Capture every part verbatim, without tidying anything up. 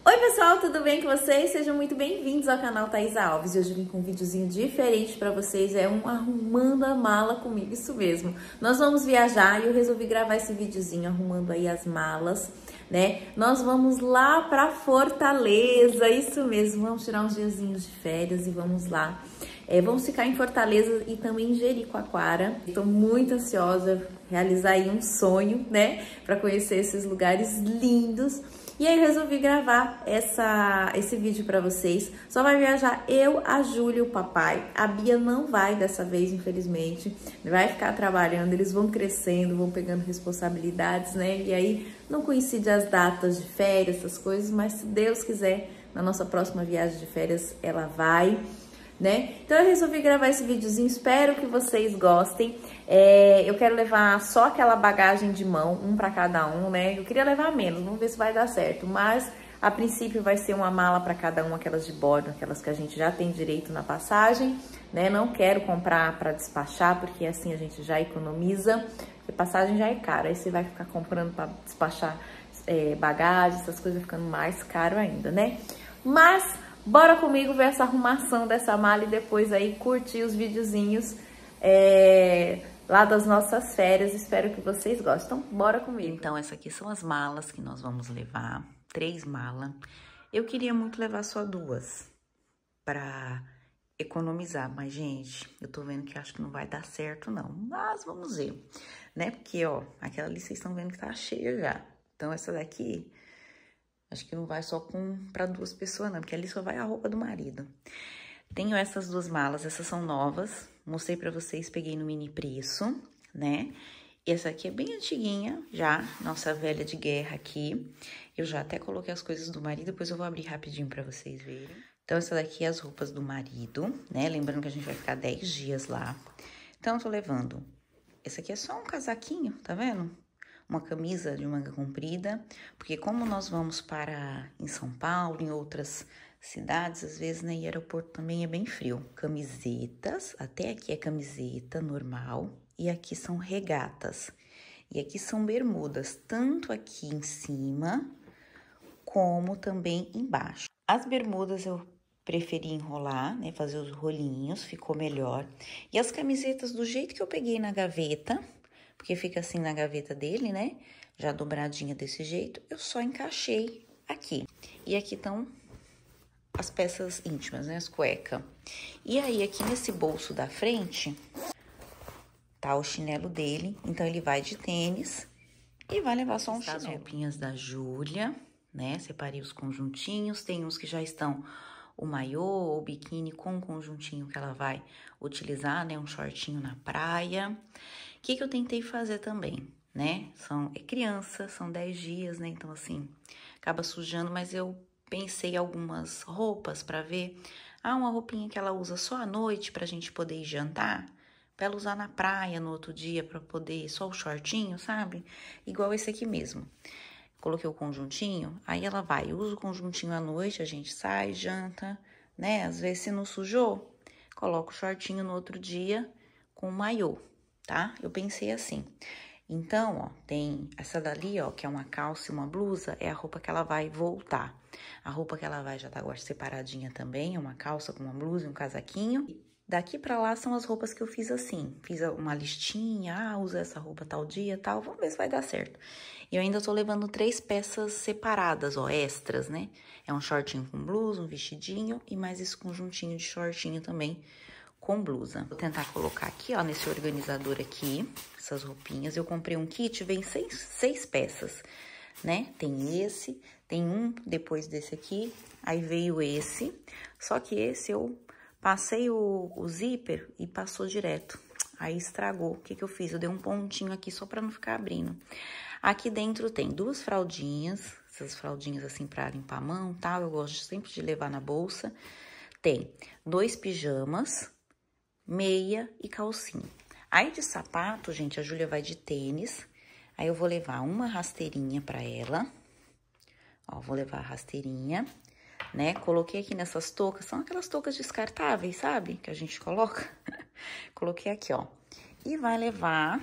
Oi pessoal, tudo bem com vocês? Sejam muito bem-vindos ao canal Thaisa Alves. Hoje eu vim com um videozinho diferente pra vocês, é um arrumando a mala comigo, isso mesmo. Nós vamos viajar e eu resolvi gravar esse videozinho arrumando aí as malas, né? Nós vamos lá pra Fortaleza, isso mesmo, vamos tirar uns diazinhos de férias e vamos lá. É, vamos ficar em Fortaleza e também em Jericoacoara. Estou muito ansiosa realizar aí um sonho, né? Pra conhecer esses lugares lindos. E aí eu resolvi gravar essa, esse vídeo pra vocês. Só vai viajar eu, a Júlia e o papai. A Bia não vai dessa vez, infelizmente. Vai ficar trabalhando, eles vão crescendo, vão pegando responsabilidades, né? E aí não coincide as datas de férias, essas coisas, mas se Deus quiser, na nossa próxima viagem de férias, ela vai, né? Então eu resolvi gravar esse videozinho, espero que vocês gostem. É, eu quero levar só aquela bagagem de mão, um para cada um, né? Eu queria levar menos, vamos ver se vai dar certo, mas a princípio vai ser uma mala para cada um, aquelas de bordo, aquelas que a gente já tem direito na passagem, né? Não quero comprar para despachar, porque assim a gente já economiza, porque passagem já é cara, aí você vai ficar comprando para despachar é, bagagem, essas coisas ficando mais caro ainda, né? Mas bora comigo ver essa arrumação dessa mala e depois aí curtir os videozinhos é, lá das nossas férias. Espero que vocês gostem. Então, bora comigo. Então, essas aqui são as malas que nós vamos levar. Três malas. Eu queria muito levar só duas pra economizar. Mas, gente, eu tô vendo que acho que não vai dar certo, não. Mas vamos ver, né? Porque, ó, aquela ali vocês estão vendo que tá cheia já. Então, essa daqui acho que não vai só com para duas pessoas, não, porque ali só vai a roupa do marido. Tenho essas duas malas, essas são novas. Mostrei pra vocês, peguei no mini preço, né? Essa aqui é bem antiguinha já, nossa velha de guerra aqui. Eu já até coloquei as coisas do marido, depois eu vou abrir rapidinho pra vocês verem. Então, essa daqui é as roupas do marido, né? Lembrando que a gente vai ficar dez dias lá. Então, eu tô levando. Esse aqui é só um casaquinho, tá vendo? Uma camisa de manga comprida, porque como nós vamos para em São Paulo, em outras cidades, às vezes, né, e aeroporto também é bem frio. Camisetas, até aqui é camiseta normal, e aqui são regatas. E aqui são bermudas, tanto aqui em cima, como também embaixo. As bermudas eu preferi enrolar, né, fazer os rolinhos, ficou melhor. E as camisetas do jeito que eu peguei na gaveta, porque fica assim na gaveta dele, né? Já dobradinha desse jeito, eu só encaixei aqui. E aqui estão as peças íntimas, né? As cuecas. E aí, aqui nesse bolso da frente, tá o chinelo dele. Então, ele vai de tênis e vai levar só um chinelo. As roupinhas da Júlia, né? Separei os conjuntinhos. Tem uns que já estão o maiô ou biquíni com o conjuntinho que ela vai utilizar, né? Um shortinho na praia. O que que eu tentei fazer também, né? São, é criança, são dez dias, né? Então, assim, acaba sujando, mas eu pensei em algumas roupas pra ver. Ah, uma roupinha que ela usa só à noite pra gente poder ir jantar, pra ela usar na praia no outro dia, pra poder, só o shortinho, sabe? Igual esse aqui mesmo. Coloquei o conjuntinho, aí ela vai, usa o conjuntinho à noite, a gente sai, janta, né? Às vezes, se não sujou, coloca o shortinho no outro dia com o maiô. Tá? Eu pensei assim. Então, ó, tem essa dali, ó, que é uma calça e uma blusa, é a roupa que ela vai voltar. A roupa que ela vai já tá agora separadinha também, é uma calça com uma blusa e um casaquinho. Daqui pra lá são as roupas que eu fiz assim. Fiz uma listinha, ah, usa essa roupa tal dia, tal, vamos ver se vai dar certo. E eu ainda tô levando três peças separadas, ó, extras, né? É um shortinho com blusa, um vestidinho e mais esse conjuntinho de shortinho também com blusa. Vou tentar colocar aqui, ó, nesse organizador aqui, essas roupinhas. Eu comprei um kit, vem seis, seis peças, né? Tem esse, tem um depois desse aqui, aí veio esse. Só que esse eu passei o, o zíper e passou direto. Aí estragou. O que que eu fiz? Eu dei um pontinho aqui só pra não ficar abrindo. Aqui dentro tem duas fraldinhas, essas fraldinhas assim pra limpar a mão, tal. Eu gosto sempre de levar na bolsa. Tem dois pijamas, meia e calcinha. Aí de sapato, gente, a Júlia vai de tênis. Aí eu vou levar uma rasteirinha pra ela. Ó, vou levar a rasteirinha, né? Coloquei aqui nessas toucas, são aquelas toucas descartáveis, sabe? Que a gente coloca. Coloquei aqui, ó. E vai levar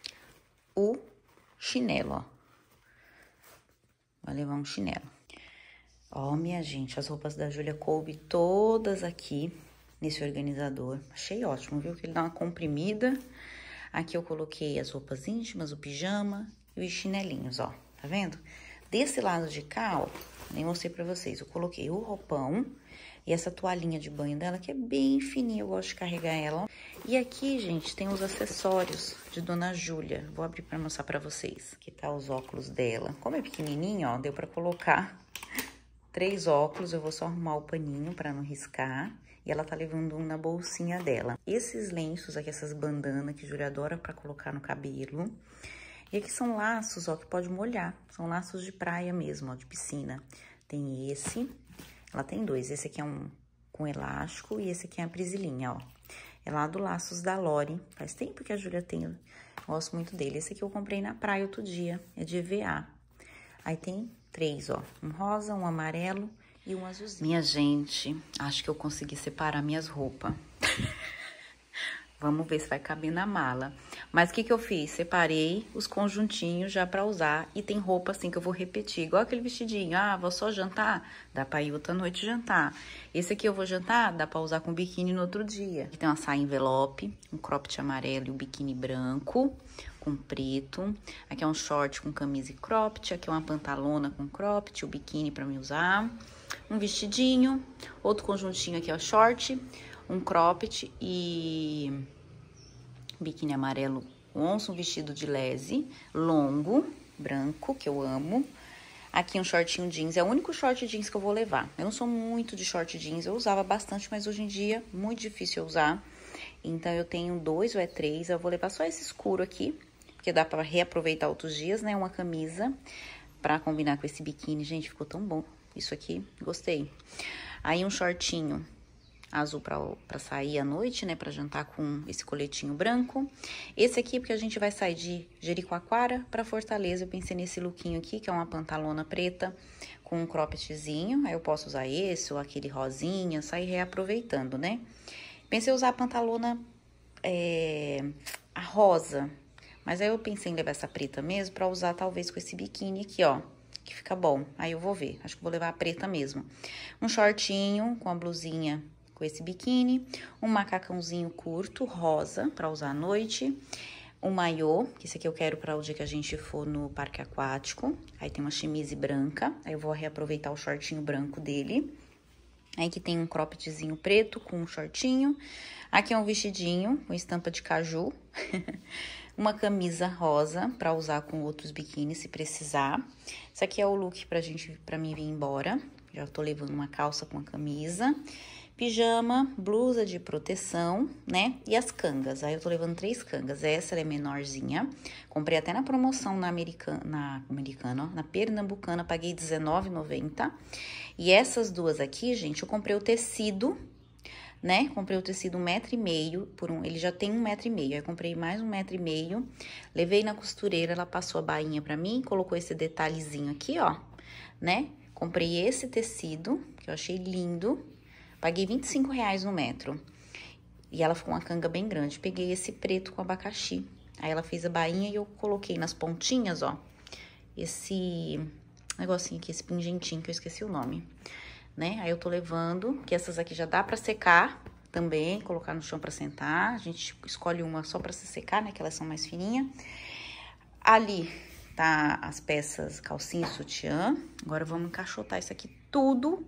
o chinelo, ó. Vai levar um chinelo. Ó, minha gente, as roupas da Júlia coube todas aqui nesse organizador. Achei ótimo, viu? Que ele dá uma comprimida. Aqui eu coloquei as roupas íntimas, o pijama e os chinelinhos, ó. Tá vendo? Desse lado de cá, ó, nem mostrei pra vocês. Eu coloquei o roupão e essa toalhinha de banho dela, que é bem fininha. Eu gosto de carregar ela. E aqui, gente, tem os acessórios de Dona Júlia. Vou abrir pra mostrar pra vocês. Aqui tá os óculos dela. Como é pequenininho, ó, deu pra colocar três óculos. Eu vou só arrumar o paninho pra não riscar. E ela tá levando um na bolsinha dela. Esses lenços aqui, essas bandanas que a Júlia adora pra colocar no cabelo. E aqui são laços, ó, que pode molhar. São laços de praia mesmo, ó, de piscina. Tem esse, ela tem dois. Esse aqui é um com elástico e esse aqui é a prisilinha, ó. É lá do Laços da Lore. Faz tempo que a Júlia tem, eu gosto muito dele. Esse aqui eu comprei na praia outro dia, é de E V A. Aí tem três, ó. Um rosa, um amarelo e um azulzinho. Minha gente, acho que eu consegui separar minhas roupas. Vamos ver se vai caber na mala. Mas o que que eu fiz? Separei os conjuntinhos já pra usar. E tem roupa assim que eu vou repetir. Igual aquele vestidinho. Ah, vou só jantar? Dá pra ir outra noite jantar. Esse aqui eu vou jantar? Dá pra usar com biquíni no outro dia. Aqui tem uma saia envelope, um cropped amarelo e um biquíni branco com preto. Aqui é um short com camisa e cropped. Aqui é uma pantalona com cropped, o biquíni pra me usar. Um vestidinho. Outro conjuntinho aqui é o short. Um cropped e biquíni amarelo onça, um vestido de lese, longo, branco, que eu amo. Aqui um shortinho jeans, é o único short jeans que eu vou levar. Eu não sou muito de short jeans, eu usava bastante, mas hoje em dia, muito difícil eu usar. Então, eu tenho dois ou é três, eu vou levar só esse escuro aqui, porque dá pra reaproveitar outros dias, né? Uma camisa pra combinar com esse biquíni. Gente, ficou tão bom isso aqui, gostei. Aí, um shortinho azul pra, pra sair à noite, né, pra jantar com esse coletinho branco. Esse aqui, porque a gente vai sair de Jericoacoara pra Fortaleza, eu pensei nesse lookinho aqui, que é uma pantalona preta com um croppedzinho, aí eu posso usar esse ou aquele rosinha, sair reaproveitando, né. Pensei em usar a pantalona, é, a rosa, mas aí eu pensei em levar essa preta mesmo pra usar talvez com esse biquíni aqui, ó, que fica bom. Aí eu vou ver, acho que vou levar a preta mesmo. Um shortinho com a blusinha com esse biquíni, um macacãozinho curto, rosa, pra usar à noite, um maiô, que esse aqui eu quero para o dia que a gente for no parque aquático, aí tem uma chemise branca, aí eu vou reaproveitar o shortinho branco dele, aí que tem um croppedzinho preto com um shortinho, aqui é um vestidinho com estampa de caju, uma camisa rosa para usar com outros biquínis se precisar, esse aqui é o look pra gente, pra mim vir embora, já tô levando uma calça com a camisa, pijama, blusa de proteção, né? E as cangas. Aí eu tô levando três cangas. Essa ela é menorzinha. Comprei até na promoção na americana, na americana, ó, na pernambucana, paguei dezenove reais e noventa centavos. E essas duas aqui, gente, eu comprei o tecido, né? Comprei o tecido um metro e meio por um. Ele já tem um metro e meio. Aí eu comprei mais um metro e meio. Levei na costureira, ela passou a bainha pra mim, colocou esse detalhezinho aqui, ó, né? Comprei esse tecido, que eu achei lindo. Paguei vinte e cinco reais no metro. E ela ficou uma canga bem grande. Peguei esse preto com abacaxi. Aí ela fez a bainha e eu coloquei nas pontinhas, ó, esse negocinho aqui, esse pingentinho, que eu esqueci o nome, né? Aí eu tô levando, que essas aqui já dá pra secar também, colocar no chão pra sentar. A gente escolhe uma só pra se secar, né? Que elas são mais fininhas. Ali tá as peças calcinha e sutiã. Agora vamos encaixotar isso aqui tudo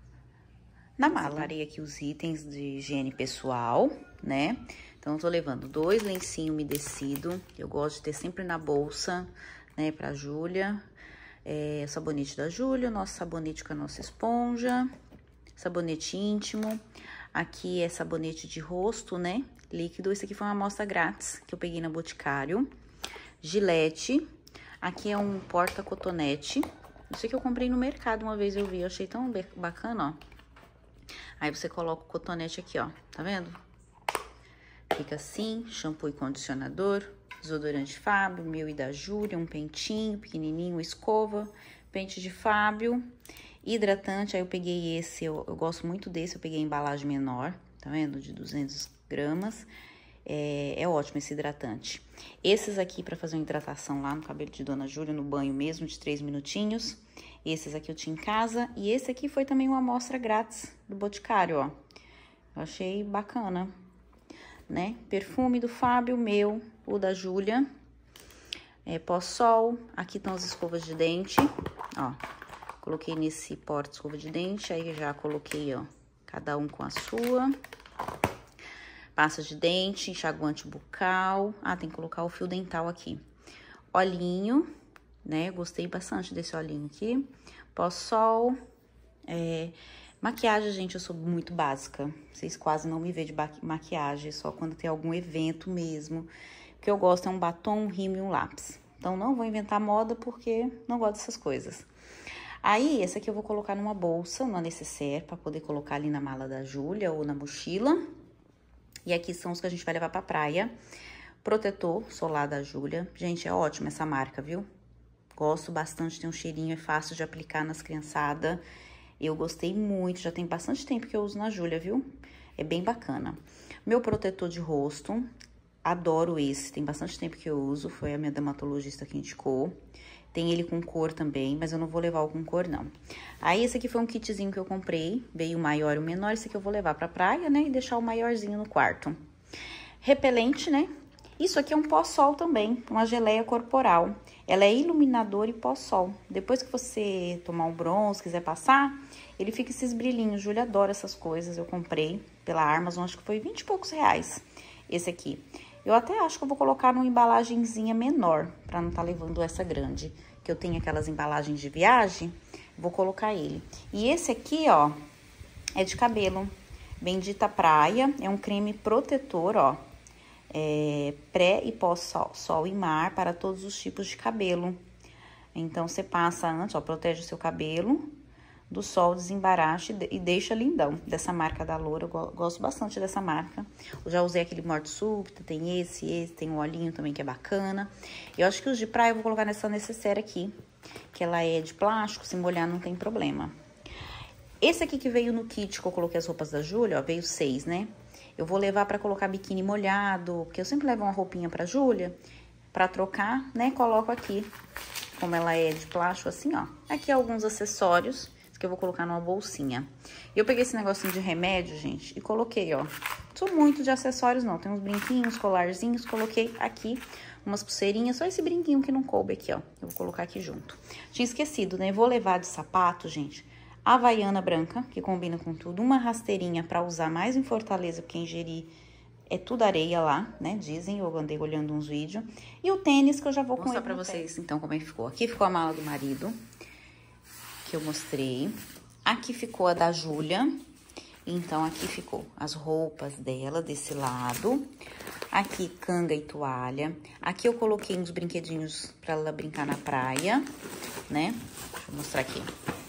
na mala. Separei aqui os itens de higiene pessoal, né? Então, eu tô levando dois lencinhos umedecidos. Eu gosto de ter sempre na bolsa, né? Pra Júlia. É, sabonete da Júlia, nosso sabonete com a nossa esponja. Sabonete íntimo. Aqui é sabonete de rosto, né? Líquido. Esse aqui foi uma amostra grátis que eu peguei na Boticário. Gilete. Aqui é um porta-cotonete. Isso aqui eu comprei no mercado uma vez, eu vi. Eu achei tão bacana, ó. Aí, você coloca o cotonete aqui, ó, tá vendo? Fica assim, shampoo e condicionador, desodorante Fábio, meu e da Júlia, um pentinho pequenininho, uma escova, pente de Fábio, hidratante, aí eu peguei esse, eu, eu gosto muito desse, eu peguei a embalagem menor, tá vendo? De duzentas gramas, é, é ótimo esse hidratante. Esses aqui pra fazer uma hidratação lá no cabelo de Dona Júlia, no banho mesmo, de três minutinhos. Esses aqui eu tinha em casa. E esse aqui foi também uma amostra grátis do Boticário, ó. Eu achei bacana, né? Perfume do Fábio, meu, o da Júlia. É, pó-sol. Aqui estão as escovas de dente, ó. Coloquei nesse porta escova de dente, aí já coloquei, ó, cada um com a sua. Pasta de dente, enxaguante bucal. Ah, tem que colocar o fio dental aqui. Olhinho, né? Gostei bastante desse olhinho aqui. Pó-sol. É, maquiagem, gente, eu sou muito básica. Vocês quase não me vê de maquiagem, só quando tem algum evento mesmo. O que eu gosto é um batom, um rímel e um lápis. Então, não vou inventar moda porque não gosto dessas coisas. Aí, esse aqui eu vou colocar numa bolsa, numa nécessaire, pra poder colocar ali na mala da Júlia ou na mochila. E aqui são os que a gente vai levar pra praia. Protetor solar da Júlia. Gente, é ótima essa marca, viu? Gosto bastante, tem um cheirinho, é fácil de aplicar nas criançadas. Eu gostei muito, já tem bastante tempo que eu uso na Júlia, viu? É bem bacana. Meu protetor de rosto, adoro esse, tem bastante tempo que eu uso, foi a minha dermatologista que indicou. Tem ele com cor também, mas eu não vou levar o com cor, não. Aí, esse aqui foi um kitzinho que eu comprei, veio o maior e o menor, esse aqui eu vou levar pra praia, né, e deixar o maiorzinho no quarto. Repelente, né? Isso aqui é um pó-sol também, uma geleia corporal. Ela é iluminador e pó-sol. Depois que você tomar um bronze, quiser passar, ele fica esses brilhinhos. Júlia adora essas coisas, eu comprei pela Amazon, acho que foi vinte e poucos reais esse aqui. Eu até acho que eu vou colocar numa embalagenzinha menor, pra não tá levando essa grande. Que eu tenho aquelas embalagens de viagem, vou colocar ele. E esse aqui, ó, é de cabelo. Bendita Praia, é um creme protetor, ó. É, pré e pós-sol, sol e mar para todos os tipos de cabelo. Então, você passa antes, ó, protege o seu cabelo do sol, desembaraxa e deixa lindão. Dessa marca da Loura, eu gosto bastante dessa marca. Eu já usei aquele morte súbita, tem esse, esse, tem um olhinho também que é bacana. Eu acho que os de praia eu vou colocar nessa necessaire aqui, que ela é de plástico, se molhar não tem problema. Esse aqui que veio no kit que eu coloquei as roupas da Júlia, ó, veio seis, né? Eu vou levar pra colocar biquíni molhado, porque eu sempre levo uma roupinha pra Júlia, pra trocar, né? Coloco aqui, como ela é de plástico, assim, ó. Aqui alguns acessórios que eu vou colocar numa bolsinha. Eu peguei esse negocinho de remédio, gente, e coloquei, ó. Não sou muito de acessórios, não. Tem uns brinquinhos, colarzinhos, coloquei aqui umas pulseirinhas, só esse brinquinho que não coube aqui, ó. Eu vou colocar aqui junto. Tinha esquecido, né? Vou levar de sapato, gente, a havaiana branca, que combina com tudo. Uma rasteirinha pra usar mais em Fortaleza, porque em Jeri é tudo areia lá, né? Dizem, eu andei olhando uns vídeos. E o tênis que eu já vou com ele. Vou mostrar pra vocês, então, como é que ficou. Aqui ficou a mala do marido, que eu mostrei. Aqui ficou a da Júlia. Então, aqui ficou as roupas dela, desse lado. Aqui, canga e toalha. Aqui eu coloquei uns brinquedinhos pra ela brincar na praia, né? Deixa eu mostrar aqui.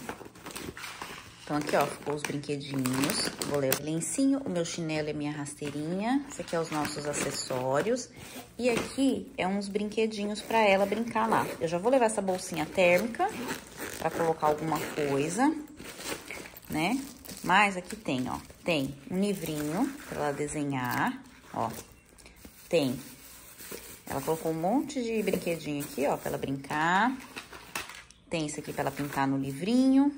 Então, aqui, ó, ficou os brinquedinhos. Vou levar o lencinho, o meu chinelo e minha rasteirinha. Esse aqui é os nossos acessórios. E aqui é uns brinquedinhos pra ela brincar lá. Eu já vou levar essa bolsinha térmica pra colocar alguma coisa, né? Mas aqui tem, ó, tem um livrinho pra ela desenhar, ó. Tem. Ela colocou um monte de brinquedinho aqui, ó, pra ela brincar. Tem esse aqui pra ela pintar no livrinho.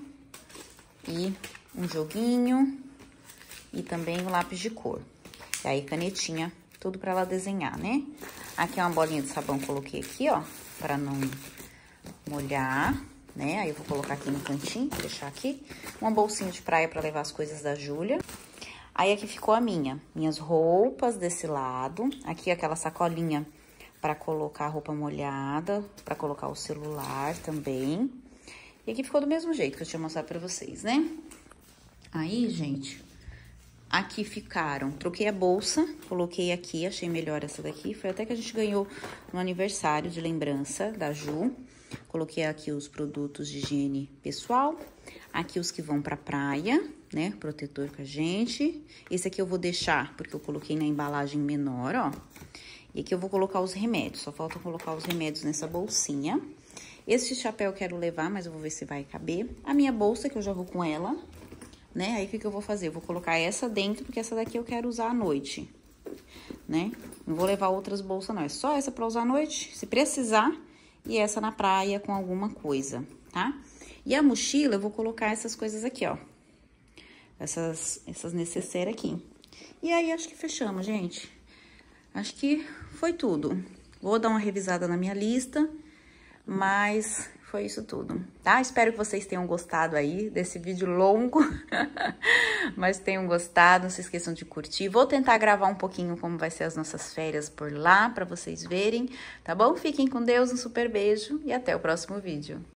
E um joguinho. E também o lápis de cor. E aí, canetinha, tudo pra ela desenhar, né? Aqui é uma bolinha de sabão, coloquei aqui, ó, pra não molhar, né? Aí eu vou colocar aqui no cantinho, deixar aqui. Uma bolsinha de praia pra levar as coisas da Júlia. Aí aqui ficou a minha, minhas roupas desse lado. Aqui aquela sacolinha pra colocar a roupa molhada, pra colocar o celular também. E aqui ficou do mesmo jeito que eu tinha mostrado pra vocês, né? Aí, gente, aqui ficaram... Troquei a bolsa, coloquei aqui, achei melhor essa daqui. Foi até que a gente ganhou no aniversário de lembrança da Ju. Coloquei aqui os produtos de higiene pessoal. Aqui os que vão pra praia, né? Protetor com a gente. Esse aqui eu vou deixar, porque eu coloquei na embalagem menor, ó. E aqui eu vou colocar os remédios. Só falta colocar os remédios nessa bolsinha. Esse chapéu eu quero levar, mas eu vou ver se vai caber. A minha bolsa, que eu já vou com ela, né? Aí, o que que eu vou fazer? Eu vou colocar essa dentro, porque essa daqui eu quero usar à noite, né? Não vou levar outras bolsas, não. É só essa pra usar à noite, se precisar, e essa na praia com alguma coisa, tá? E a mochila, eu vou colocar essas coisas aqui, ó. Essas, essas necesseiras aqui. E aí, acho que fechamos, gente. Acho que foi tudo. Vou dar uma revisada na minha lista, mas foi isso tudo, tá? Espero que vocês tenham gostado aí desse vídeo longo, mas tenham gostado, não se esqueçam de curtir. Vou tentar gravar um pouquinho como vai ser as nossas férias por lá, pra vocês verem, tá bom? Fiquem com Deus, um super beijo e até o próximo vídeo.